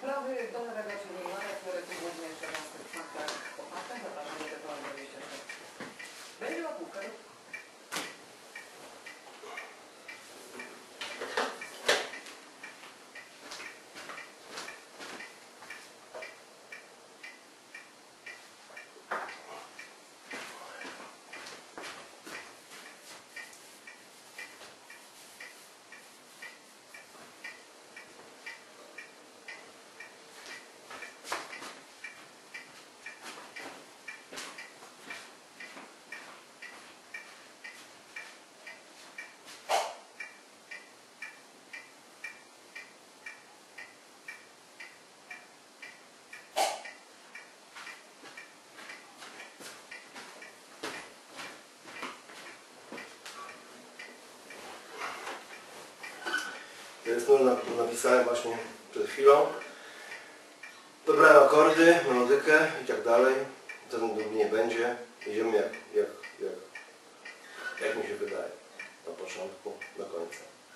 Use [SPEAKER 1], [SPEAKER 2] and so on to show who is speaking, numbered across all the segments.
[SPEAKER 1] Sprawy do lewego, czyli Marek Florycy, głównie jeszcze raz w faktach po faktach, zapraszam do tego 26. Będzie łapówka.
[SPEAKER 2] Więc napisałem właśnie przed chwilą. Dobrałem akordy, melodykę i tak dalej. Żadnych długi nie będzie. Jedziemy jak mi się wydaje. Na początku, do końca.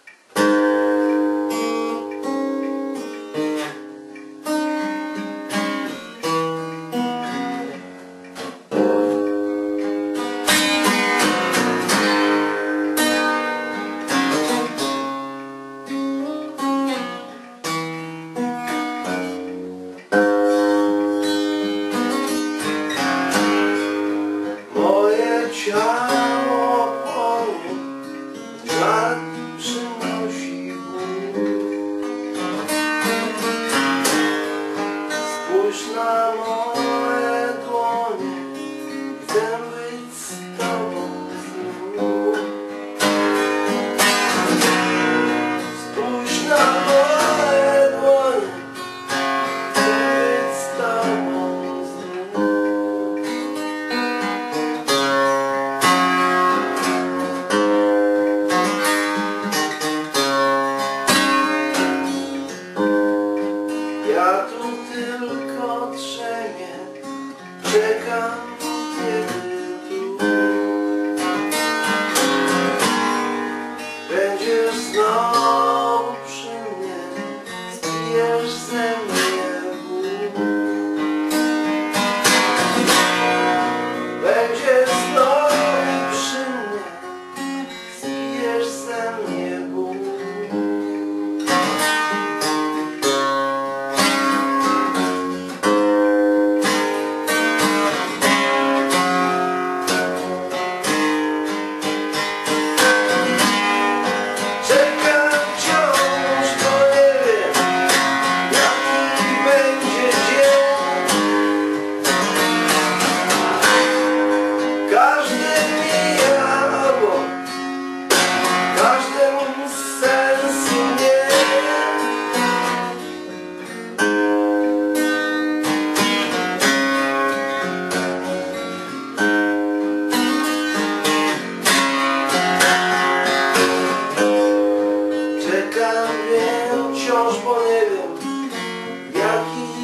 [SPEAKER 2] Ciało płonie, żar przynosi ból. Spójrz na moje dłonie, chcę być z tobą znów. Spójrz na moje dłonie, chcę być z tobą znów. Ja tu tylko drzemię, czekam, kiedy tu będziesz znowu przy mnie, zbijesz ze mnie ból. Będziesz znowu przy mnie, zbijesz ze mnie ból. Czekam, wiem wciąż, bo nie wiem, jaki